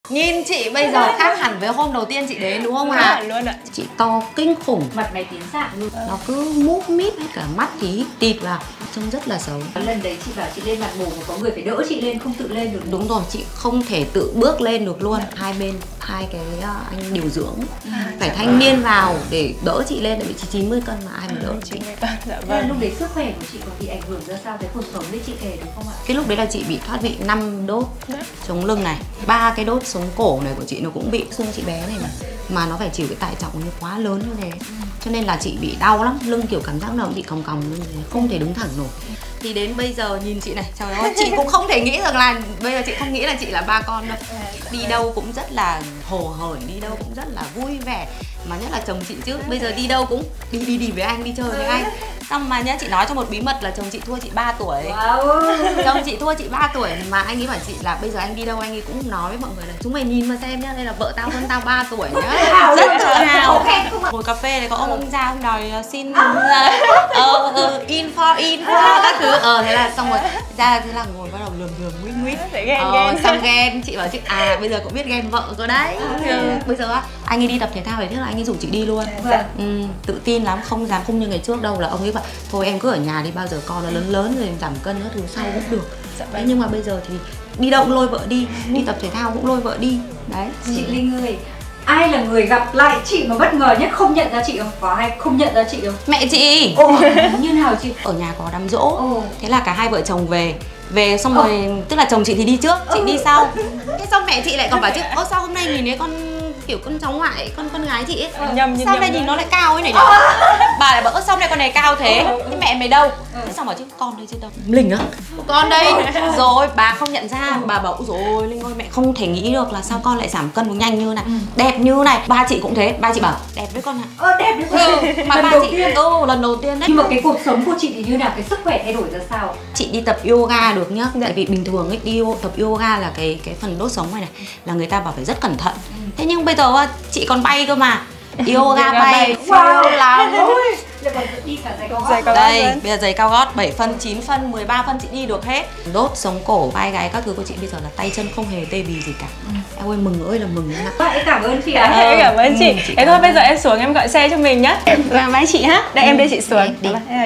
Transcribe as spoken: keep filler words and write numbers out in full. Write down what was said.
Nhìn chị bây giờ khác hẳn với hôm đầu tiên chị đến đúng không hả? Luôn ạ. Chị to kinh khủng. Mặt mày tiến dạng luôn. Nó cứ múp mít hết cả mắt thì hít tịt vào, trông rất là xấu. Lần đấy chị bảo chị lên mặt mổ mà có người phải đỡ chị lên, không tự lên được. Đúng rồi, chị không thể tự bước lên được luôn. Hai bên, hai cái anh điều dưỡng à, phải thanh niên vào để đỡ chị lên, tại vì chị chín mươi cân mà ai mà đỡ chị. Dạ vâng. Lúc đấy sức khỏe của chị có bị ảnh hưởng ra sao, cái cuộc sống đấy chị kể được không ạ? Cái lúc đấy là chị bị thoát vị năm đốt chống lưng này, ba cái đốt sống cổ này của chị nó cũng bị. Xương chị bé này mà mà nó phải chịu cái tải trọng như quá lớn như thế, cho nên là chị bị đau lắm, lưng kiểu cảm giác nào cũng bị còng còng lưng, không thể đứng thẳng nổi. Thì đến bây giờ nhìn chị này, trời ơi, chị cũng không thể nghĩ rằng là bây giờ chị không nghĩ là chị là ba con đâu. Đi đâu cũng rất là hồ hởi, đi đâu cũng rất là vui vẻ, mà nhất là chồng chị chứ, bây giờ đi đâu cũng đi đi đi với anh, đi chơi với anh. Xong mà nhá, chị nói cho một bí mật là chồng chị thua chị ba tuổi. Wow. Chồng chị thua chị ba tuổi mà anh ấy bảo chị là bây giờ anh đi đâu anh ấy cũng nói với mọi người là chúng mày nhìn mà xem nhá, đây là vợ tao hơn tao ba tuổi nhá. Rất tự hào. Ngồi cà phê này có ông ông ra ông đòi xin ờ ờ in for in for các thứ, ờ thế là xong rồi ra thế là ngồi bắt đầu lườm lườm nguyết nguyết. Ờ xong ghen, chị bảo chị à bây giờ cũng biết ghen vợ cơ đấy. Ừ. Bây giờ á anh ấy đi tập thể thao thì thế là anh ấy rủ chị đi luôn. Ừ, tự tin lắm, không dám không như ngày trước đâu, là ông ấy bảo thôi em cứ ở nhà đi, bao giờ con nó lớn lớn rồi giảm cân các thứ sau cũng được. Đấy, nhưng mà bây giờ thì đi đâu cũng lôi vợ đi, đi tập thể thao cũng lôi vợ đi. Đấy. Chị Linh ơi, ai là người gặp lại chị mà bất ngờ nhất, không nhận ra chị không? Có ai không nhận ra chị không? Mẹ chị. Ồ, như nào chị? Ở nhà có đám giỗ. Ồ. Thế là cả hai vợ chồng về về xong rồi Ồ. Tức là chồng chị thì đi trước, chị ừ. đi sau. Thế xong mẹ chị lại còn bảo chứ ô sao hôm nay nhìn thấy con kiểu con cháu ngoại, con con gái chị ấy, ừ. nhầm, sao nhầm, đây nhìn nó lại cao ấy này nhỉ? Bà lại bảo ơ sao này con này cao thế? Thế mẹ mày đâu? Thế xong bảo chứ con đây chứ đâu. Linh á? Con đây. Rồi bà không nhận ra, bà bảo rồi Linh ơi mẹ không thể nghĩ được là sao con lại giảm cân được nhanh như này, đẹp như này. Ba chị cũng thế, ba chị bảo đẹp đấy con ạ. Ơ đẹp đấy con. Ừ, mà lần ba đầu chị tiên. Ừ, lần đầu tiên đấy. Nhưng mà cái cuộc sống của chị thì như nào, cái sức khỏe thay đổi ra sao? Chị đi tập yoga được nhá, tại vì bình thường ấy đi tập yoga là cái cái phần đốt sống này này là người ta bảo phải rất cẩn thận. Thế nhưng bây giờ chị còn bay cơ mà. Yoga bay wow lắm. Đi cả giày cao gót. Đây, bây giờ giày cao gót bảy phân, chín phân, mười ba phân chị đi được hết. Đốt sống cổ, vai gáy các thứ của chị bây giờ là tay chân không hề tê bì gì cả. Ừ. Em ơi mừng ơi là mừng ạ. Em cảm ơn chị ạ. À, em cảm ơn chị. Thế thôi bây giờ em xuống em gọi xe cho mình nhá. Vâng, bye chị ha. Đây em đưa chị xuống. Đi.